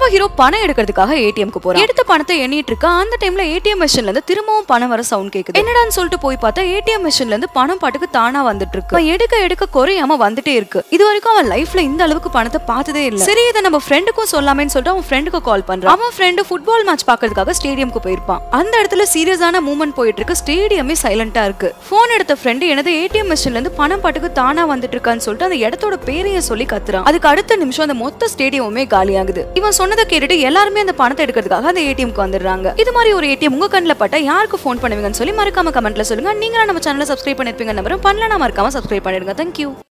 நம்ம ஹீரோ பணம் எடுக்கிறதுக்காக ஏடிஎம்க்கு போறான். எடுத்த பணத்தை எண்ணிட்டு இருக்க அந்த டைம்ல ஏடிஎம் மிஷின்ல இருந்து திரும்பவும் பணம் வர சவுண்ட் கேக்குது. என்னடான்னு சொல்லிட்டு போய் பார்த்தா ஏடிஎம் மிஷின்ல இருந்து பணம் பாட்டுக்கு தானா வந்துட்டு இருக்கு. எடுக்க எடுக்க குறையாம வந்துட்டே இருக்கு. இது வரைக்கும் அவன் லைஃப்ல இந்த அளவுக்கு பணத்தை பார்த்ததே இல்ல. சரி இதை நம்ம ஃப்ரெண்டுக்கும் சொல்லாமேன்னு சொல்லிட்டு அவன் ஃப்ரெண்டுக்கு கால் பண்றான். அவன் ஃப்ரெண்டு ஃபுட்பால் மேட்ச் பாக்கிறதுக்காக ஸ்டேடியம்க்கு போயிருப்பான். அந்த இடத்துல சீரியஸான மூவ்மெண்ட் போயிட்டு இருக்கு. ஸ்டேடியமே சைலண்டா இருக்கு. போன் எடுத்த ஃப்ரெண்டு எனது ஏடிஎம் மிஷின்ல இருந்து பணம் பாட்டுக்கு தானா வந்துட்டு இருக்கான்னு சொல்லிட்டு அந்த இடத்தோட பேரைய சொல்லி கத்துறான். அதுக்கு அடுத்த நிமிஷம் அந்த மொத்த ஸ்டேடியமுமே காலியாகுது. இவன் சொன்னதை கேட்டுட்டு எல்லாருமே அந்த பணத்தை எடுக்கிறதுக்காக அந்த ஏடிஎம்க்கு வந்துடுறாங்க. இது மாதிரி ஒரு ஏடிஎம் உங்க கண்ணில் பட்டா யாருக்கு போன் பண்ணுவீங்கன்னு சொல்லி மறக்காம கமெண்ட்ல சொல்லுங்க. நீங்க நம்ம சேனலை சப்ஸ்கிரைப் பண்ணிருப்பீங்க நம்பரும் பண்ணலனா மறக்காம சப்ஸ்கிரைப் பண்ணிடுங்க. தேங்க்யூ.